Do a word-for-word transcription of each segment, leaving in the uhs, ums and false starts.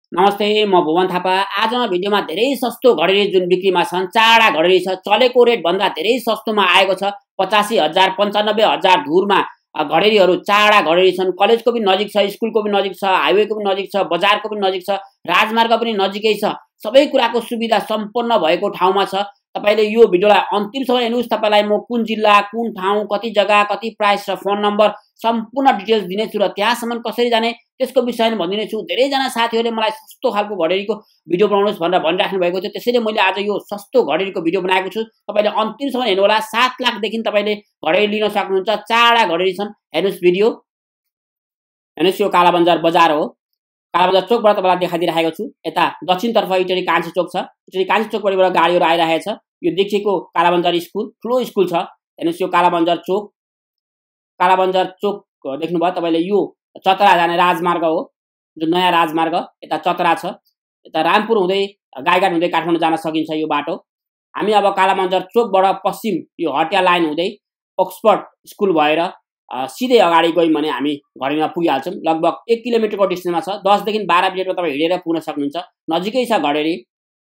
नमस्ते, म भुवन थापा। आज म भिडियोमा धेरै सस्तो घडेरी जुन बिक्रीमा छन्, चारवटा घडेरी छ। चलेको रेटभन्दा धेरै सस्तोमा आएको छ। पचासी हजार पन्चानब्बे हजार धुरमा अ, घडेरीहरू चारवटा घडेरी छन्। कलेजको पनि नजिक छ, स्कुलको पनि नजिक छ, हाइवेको पनि नजिक छ, बजारको पनि नजिक छ, राजमार्ग पनि नजिकै छ। सबै कुराको सुविधा सम्पन्न भएको ठाउँमा छ। तपाईँले यो भिडियोलाई अन्तिमसम्म हेर्नुहोस्। तपाईँलाई म कुन जिल्ला, कुन ठाउँ, कति जग्गा, कति प्राइस र फोन नम्बर सम्पूर्ण डिटेल्स दिनेछु र त्यहाँसम्म कसरी जाने त्यसको विषयमा भनिदिनेछु। धेरैजना साथीहरूले मलाई सस्तो खालको घडेरीको भिडियो बनाउनुहोस् भनेर भनिराख्नु भएको थियो। त्यसैले मैले आज यो सस्तो घडेरीको भिडियो बनाएको छु। तपाईँले अन्तिमसम्म हेर्नु होला। सात लाखदेखि तपाईँले घडेरी लिन सक्नुहुन्छ। चारवटा घडेरी छन्। हेर्नुहोस् भिडियो। हेर्नुहोस्, यो कालाबजार बजार हो। कालाबजार चोकबाट तपाईँलाई देखाइदिइरहेको छु। यता दक्षिणतर्फ इटरी कान्छी चोक छ। इटरी कान्छी चोकबाट गाडीहरू आइरहेछ। यो देखिएको कालाबजार स्कुल, ठुलो स्कुल छ। हेर्नुहोस्, यो कालाबजार चोक। कालाबजार चोक देख्नुभयो तपाईँले। यो चतरा जाने राजमार्ग हो, जुन नयाँ राजमार्ग। यता चतरा छ। यता रामपुर हुँदै गाईघाट हुँदै काठमाडौँ जान सकिन्छ यो बाटो। हामी अब कालाबजार चोकबाट पश्चिम यो हटिया लाइन हुँदै अक्सफोर्ड स्कुल भएर सिधै अगाडि गयौँ भने हामी घडेरीमा पुगिहाल्छौँ। लगभग एक किलोमिटरको डिस्टेन्समा छ। दसदेखि बाह्र मिनटमा तपाईँ हिँडेर पुग्न सक्नुहुन्छ। नजिकै छ घडेरी।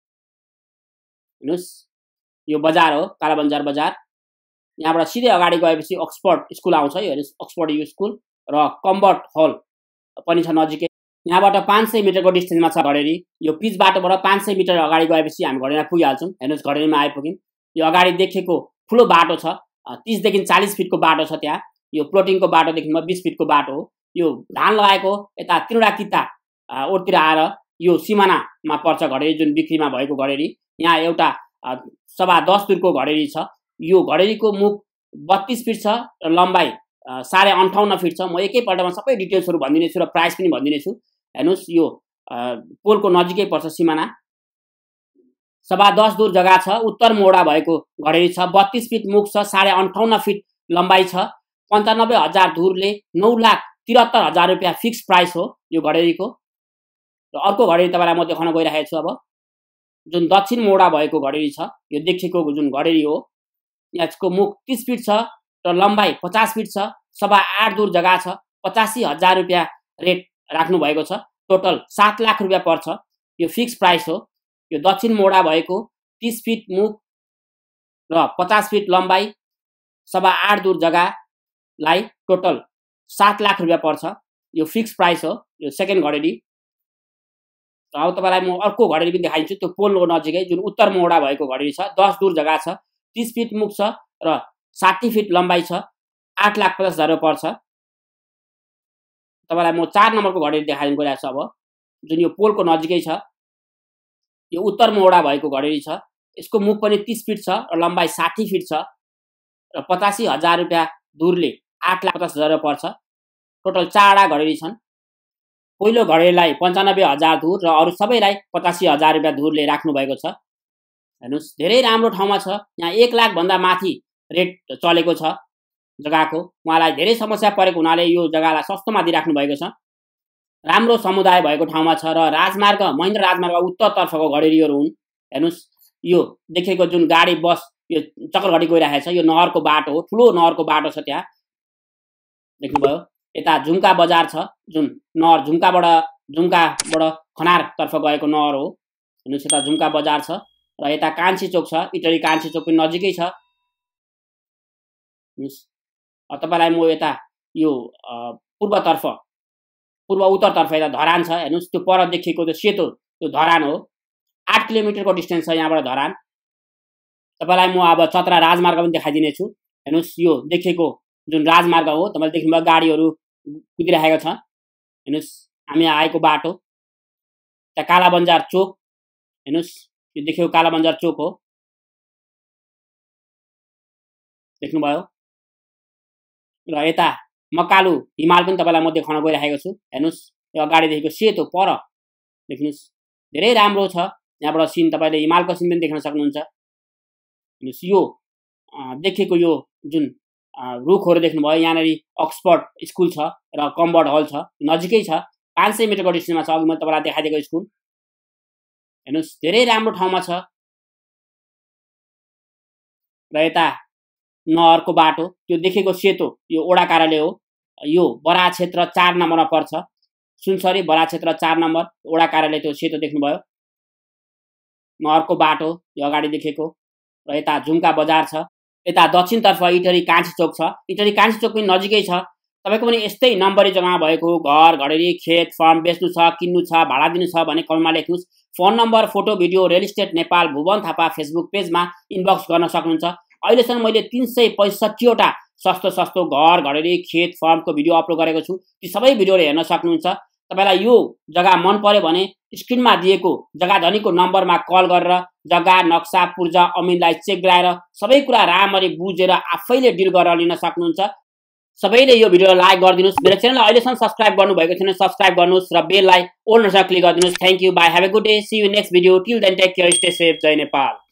हेर्नुहोस्, यो बजार हो, कालाबजार बजार। यहाँबाट सिधै अगाडि गएपछि अक्सफोर्ड स्कुल आउँछ। यो हेर्नुहोस्, अक्सफोर्ड यु स्कुल र कम्बर्ट हल पनि छ नजिकै। यहाँबाट पाँच सय मिटरको डिस्टेन्समा छ घडेरी। यो पिच बाटोबाट पाँच सय मिटर अगाडि गएपछि हामी घडेरीमा पुगिहाल्छौँ। हेर्नुहोस्, घडेरीमा आइपुग्यौँ। यो अगाडि देखेको ठुलो बाटो छ, तिसदेखि चालिस फिटको बाटो छ त्यहाँ। यो प्लोटिङको बाटोदेखि बिस फिटको बाटो हो। यो धान लगाएको यता त्रिवटा किता ओरतिर आएर यो सिमानामा पर्छ घडेरी, जुन बिक्रीमा भएको घडेरी। यहाँ एउटा सभा दस दुरको घडेरी छ। यो घडेरीको मुख बत्तीस फिट छ र लम्बाइ साढे अन्ठाउन्न फिट छ। म एकैपल्टमा सबै डिटेल्सहरू भनिदिनेछु र प्राइस पनि भनिदिनेछु। हेर्नुहोस्, यो पोलको नजिकै पर्छ सिमाना। सभा दस दुर जग्गा छ। उत्तर मोडा भएको घडेरी छ। बत्तीस फिट मुख छ, साढे अन्ठाउन्न फिट लम्बाइ छ। पन्चानब्बे हजार धुरले नौ लाख तिहत्तर हजार रुपियाँ फिक्स प्राइस हो यो घडेरीको। र अर्को घडेरी तपाईँलाई म देखाउन गइरहेको छु अब, जुन दक्षिण मोडा भएको घडेरी छ। यो देखिएको जुन घडेरी हो, यसको मुख तीस फिट छ र लम्बाइ पचास फिट छ। सभा आठ दुर जग्गा छ। पचासी हजार रुपियाँ रेट राख्नु भएको छ। टोटल सात लाख रुपियाँ पर्छ। यो फिक्स प्राइस हो। यो दक्षिण मोडा भएको तीस फिट मुख र पचास फिट लम्बाइ, सभा आठ दुर जग्गालाई टोटल सात लाख रुपियाँ पर्छ। यो फिक्स प्राइस हो, यो सेकेन्ड घडेरी। अब तपाईँलाई म अर्को घडेरी पनि देखाइदिन्छु। त्यो पोलको नजिकै जुन उत्तर मोडा भएको घडेरी छ। दस दुर जग्गा छ, तीस फिट मुख छ र साठी फिट लम्बाइ छ। आठ लाख पचास हजार रुपियाँ पर्छ। तपाईँलाई म चार नम्बरको घडेरी देखाइदिनु गइरहेको छु अब, जुन यो पोलको नजिकै छ। यो उत्तर मोडा भएको घडेरी छ। यसको मुख पनि तीस फिट छ र लम्बाइ साठी फिट छ र पचासी हजार रुपियाँ धुरले आठ लाख पचास हजार रुपियाँ पर्छ। टोटल चारवटा घडेरी छन्। पहिलो घडेरीलाई पन्चानब्बे हजार धुर र अरू सबैलाई पचासी हजार रुपियाँ धुरले राख्नु भएको छ। हेर्नुहोस्, धेरै राम्रो ठाउँमा छ। यहाँ एक लाखभन्दा माथि रेट चलेको छ जग्गाको। उहाँलाई धेरै समस्या परेको हुनाले यो जग्गालाई सस्तोमा दिइराख्नु भएको छ। राम्रो समुदाय भएको ठाउँमा छ र राजमार्ग, महेन्द्र राजमार्ग उत्तरतर्फको घडेरीहरू हुन्। हेर्नुहोस्, यो देखेको जुन गाडी बस यो चक्करघटी गइरहेको छ, यो नहरको बाटो हो। ठुलो नहरको बाटो छ त्यहाँ, देख्नुभयो। यता झुम्का बजार छ, जुन नहर झुम्काबाट झुम्काबाट खनारतर्फ गएको नहर हो। हेर्नुहोस्, यता झुम्का बजार छ र यता कान्छी चोक छ। इटरी कान्छी चोक पनि नजिकै छ। हेर्नुहोस्, तपाईँलाई म यता यो पूर्वतर्फ पूर्व उत्तरतर्फ यता धरान छ। हेर्नुहोस्, त्यो पर देखिएको त्यो सेतो त्यो धरान हो। आठ किलोमिटरको डिस्टेन्स छ यहाँबाट धरान। तपाईँलाई म अब चतरा राजमार्ग पनि देखाइदिनेछु। हेर्नुहोस्, यो देखिएको जुन राजमार्ग हो, तपाईँले देख्नुभयो गाडीहरू कुदिरहेको छ। हेर्नुहोस्, हामी आएको बाटो त्यहाँ कालाबजार चोक। हेर्नुहोस्, यो देखेको कालाबजार चोक हो, देख्नुभयो। र यता मकालु हिमाल पनि तपाईँलाई म देखाउन गइरहेको छु। हेर्नुहोस्, यो अगाडिदेखिको सेतो पर देख्नुहोस्, धेरै राम्रो छ। यहाँबाट सिन तपाईँले हिमालको सिन पनि देख्न सक्नुहुन्छ। हेर्नुहोस्, यो देखेको यो जुन रुखहरू देख्नुभयो, यहाँनिर अक्सफोर्ड स्कुल छ र कम्बर्ट हल छ, नजिकै छ। पाँच सय मिटरको डिस्टेन्समा छ। अघि मैले तपाईँलाई देखाइदिएको स्कुल। हेर्नुहोस्, धेरै राम्रो ठाउँमा छ। र यता नहरको बाटो, त्यो देखेको सेतो यो ओडा कार्यालय हो। यो बरा क्षेत्र चार नम्बरमा पर्छ। सुनसरी बरा क्षेत्र चार नम्बर वडा कार्यालय त्यो सेतो देख्नुभयो। म अर्को बाटो यो अगाडि देखेको र यता झुम्का बजार छ। यता दक्षिणतर्फ इटरी कान्छी चोक छ। इटरी कान्छी चोक पनि नजिकै छ। तपाईको पनि यस्तै नम्बरी जग्गामा भएको घर घडेरी खेत फार्म बेच्नु छ किन्नु छ भाडा दिनु छ भने कमेन्टमा लेख्नुस्। Phone number photo video real estate Nepal Bhuwan Thapa Facebook पेजमा इनबक्स गर्न सक्नुहुन्छ। अहिलेसम्म मैले तीन सय पैँसठीवटा सस्तो सस्तो घर घडेरी खेत फार्मको भिडियो अपलोड गरेको छु। ती सबै भिडियोहरू हेर्न सक्नुहुन्छ। तपाईलाई यो जग्गा मन पर्यो भने स्क्रिनमा दिएको जग्गा धनीको नम्बरमा कल गरेर जग्गा नक्सा पूर्जा अमिनलाई चेक गराएर सबै कुरा राम्ररी बुझेर आफैले डिल गरेर लिन सक्नुहुन्छ। सबैले यो भिडियोलाई लाइक गरिदिनुस्। मेरो च्यानललाई अहिलेसम्म सब्स्क्राइब गर्नुभएको छैन सब्स्क्राइब गर्नुस् र बेललाई ओल नसा क्लिक गरिदिनुस्। Thank you bye have a good day see you next video till then take care stay safe जय नेपाल।